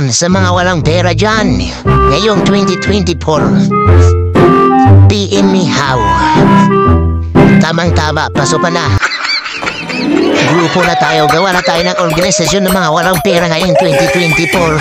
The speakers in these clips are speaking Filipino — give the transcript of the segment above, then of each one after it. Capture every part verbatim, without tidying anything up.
ngayon sa mga walang pera dyan. Ngayong twenty twenty-four. P M me how. Tamang-tama, pasukan na. Grupo na tayo, gawa na tayo ng organisasyon ng mga walang pera ngayong twenty twenty-four.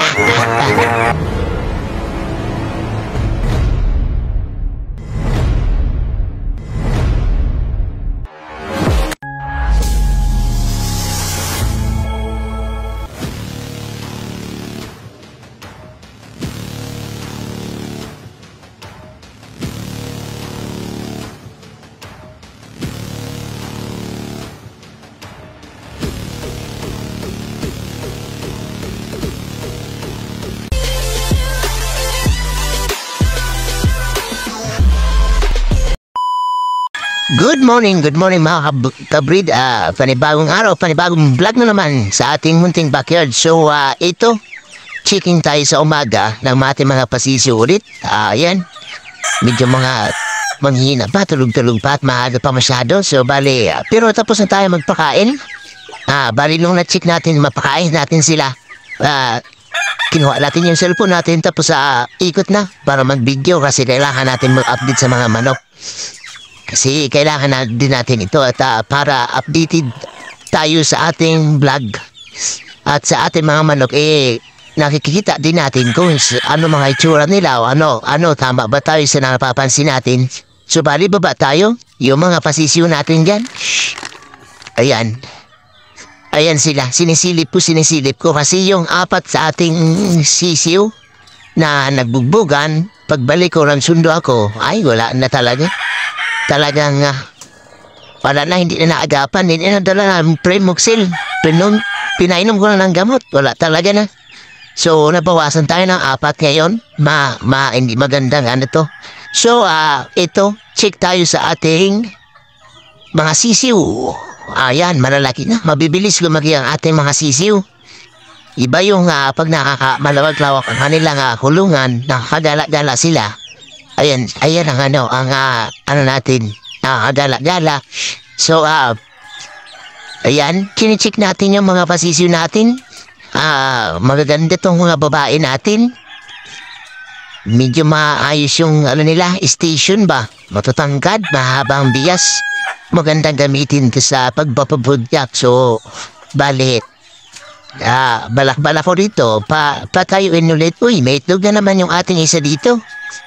Good morning, good morning mga kab- kabrid. Uh, panibagong araw, panibagong vlog na naman sa ating munting backyard. So, uh, ito, checking tayo sa umaga ng ating mga pasisyo ulit. Uh, ayan, medyo mga manghina pa, tulog-tulog pa at maaga pa masyado. So, bali, uh, pero tapos na tayo magpakain. Ah, uh, bali nung na-check natin, mapakain natin sila. Uh, kinuha natin yung cellphone natin tapos uh, ikot na para mag-video kasi kailangan natin mag-update sa mga manok. Kasi kailangan na din natin ito at uh, para updated tayo sa ating vlog. At sa ating mga manok, eh, nakikita din natin kung ano mga itsura nila o ano, ano, tama ba tayo sa napapansin natin. So, bali ba ba tayo? Yung mga pasisyo natin dyan? Ayan. Ayan sila. Sinisilip ko, sinisilip ko. Kasi yung apat sa ating sisiw na nagbugbugan, pagbalik ko ng sundo ako, ay wala na talaga. Talagang uh, wala na, hindi na naagapan, hindi na dala na Premoxil, Pinom, pinainom ko na ng gamot, wala talaga na. So, nabawasan tayo ng apat ngayon, ma, ma, hindi magandang ano to. So, uh, ito, check tayo sa ating mga sisiw. Ayan, malalaki na, mabibilis lumaki ang ating mga sisiw. Iba yung uh, pag nakakamalawag-lawak ang kanilang uh, kulungan, nakakagala-gala sila. Ayan, ayan ang ano, ang uh, ano natin, nakakagala-gala. So, uh, ayan, kinicheck natin yung mga pasisyo natin. Ah, uh, magaganda tong mga babae natin. Medyo maayos yung ano nila, station ba? Matutangkad, mahabang bias. Magandang gamitin ko sa pagpapabudyak. So, bali, ah, balak-balak ko dito, pa, patayuin ulit. Uy, may itlog na naman yung ating isa dito.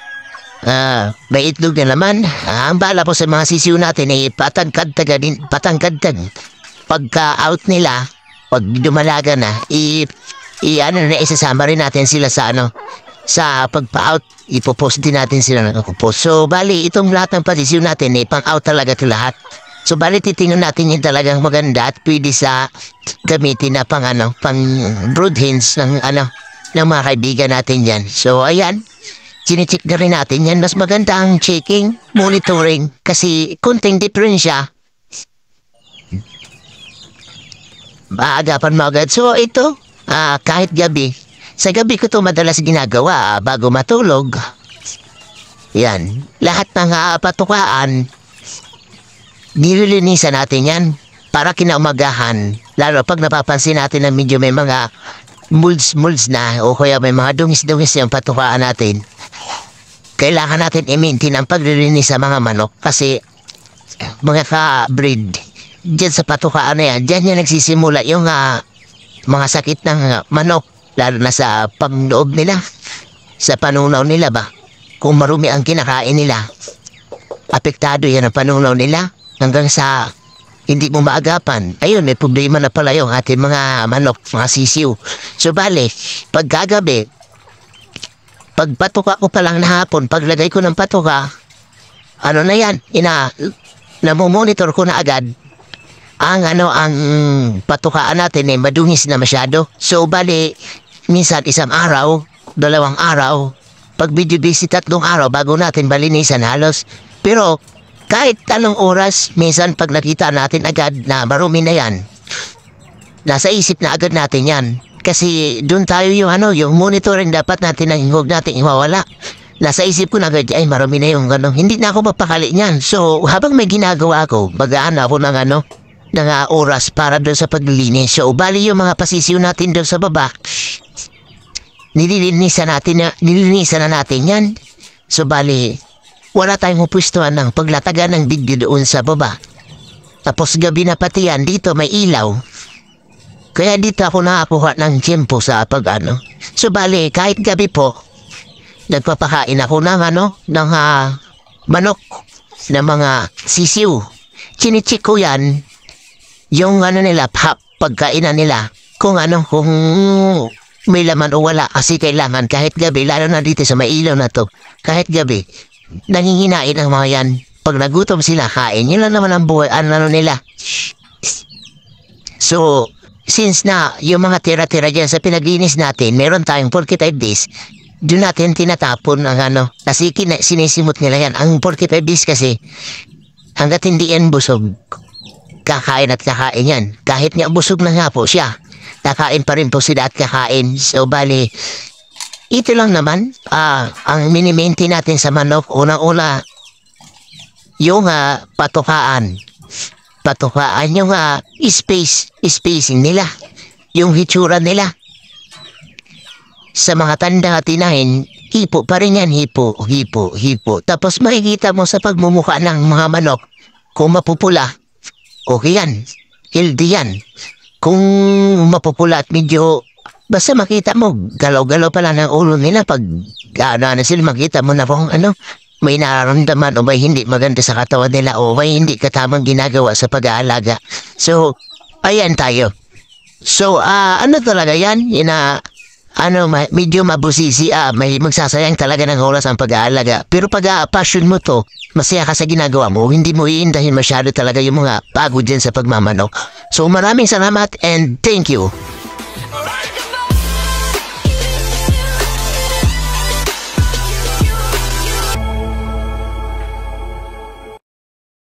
Ah, uh, may itlog na naman. Ah, ang bala po sa mga sisiw natin ay patangkad-tag din, patangkad-tag. Pagka-out nila, pag dumalaga na, i, i ano na, isasama rin natin sila sa ano, sa pagpa-out, ipopost din natin sila ng post. So, bali, itong lahat ng pasisiw natin, eh, pang-out talaga ito lahat. So, bali, titingnan natin yung talagang maganda at pwede sa gamitin na pang ano, pang brood hens ng ano, ng mga kaibigan natin yan. So, ayan. Sinicheck na rin natin yan. Mas maganda ang checking, monitoring, kasi kunting diferensya. Maagapan mo agad. So ito, uh, kahit gabi, sa gabi ko ito madalas ginagawa uh, bago matulog. Yan, lahat ng uh, patukaan, nililinisan natin yan para kinaumagahan. Lalo pag napapansin natin na medyo may mga molds-molds na o kaya may mga dungis-dungis yung patukaan natin. Kailangan natin i-maintain ang paglilinis sa mga manok kasi mga ka-breed, dyan sa patukaan na yan, dyan yan nagsisimula yung uh, mga sakit ng uh, manok, lalo na sa pangloob nila, sa panunaw nila ba. Kung marumi ang kinakain nila, apektado yan ang panunaw nila hanggang sa hindi mo maagapan. Ayun, may problema na pala yung ating mga manok, mga sisiw. So bale, pagkagabi, pag patuka ko pa lang na hapon, paglagay ko ng patuka, ano na yan, ina, namomonitor ko na agad, ang ano, ang patukaan natin eh, madungis na masyado. So, bali, minsan isang araw, dalawang araw, pag video busy tatlong araw, bago natin balinisan halos. Pero, kahit anong oras, minsan pag nakita natin agad na marumi na yan, nasa isip na agad natin yan. Kasi doon tayo yung ano, yung monitoring dapat natin ang huwag natin iwawala. Nasa isip ko na agad, ay marami na yung ano. Hindi na ako mapakali niyan. So, habang may ginagawa ako, magaan ako ng ano, ng uh, oras para doon sa paglilinis. So, bali yung mga pasisiw natin doon sa baba, nililinisan natin na, nililinisan na natin yan. So bali, wala tayong pwestuhan ng paglatagan ng digdi doon sa baba. Tapos gabi na pati yan, dito may ilaw. Kaya dito ako nakakuha ng tiyempo sa pag ano. So bali, kahit gabi po, nagpapakain ako ng ano, ng uh, manok, ng mga sisiw. Chinichik ko yan, yung ano nila, pa, pagkainan nila, kung ano, kung may laman o wala. Kasi kailangan kahit gabi, lalo na dito sa may ilaw na to, kahit gabi, nanginginain ang mga yan. Pag nagutom sila, kain. Yun lang naman ang buhay, ano nila. So, since na yung mga tira-tira dyan sa pinaglinis natin, meron tayong forty-five days, doon natin tinatapon ang ano. Kasi kina, sinisimot nila yan. Ang forty-five days kasi, hanggat hindi yan busog, kakain at kakain yan. Kahit nga busog na nga po siya, kakain pa rin po sila at kakain. So, bali, ito lang naman, ah, ang mini-maintain natin sa manok, unang-una, yung uh, patukaan. Patukaan yung uh, space, spacing nila. Yung hitsura nila. Sa mga tanda tinahin, hipo pa rin yan, hipo, hipo, hipo. Tapos makikita mo sa pagmumukha ng mga manok, kung mapupula, okay yan, healthy yan. Kung mapupula at medyo, basta makita mo, galaw-galaw pala ng ulo nila pag ano na sila, makita mo na kung ano, may nararamdaman o may hindi maganda sa katawan nila o may hindi katamang ginagawa sa pag-aalaga. So, ayan tayo. So, uh, ano talaga yan? Ina, ano, ma medyo mabusisi, ah, may magsasayang talaga ng oras ang pag-aalaga. Pero pag uh, passion mo to, masaya ka sa ginagawa mo, hindi mo iindahin masyado talaga yung mga pagod dyan sa pagmamanok. So, maraming salamat and thank you.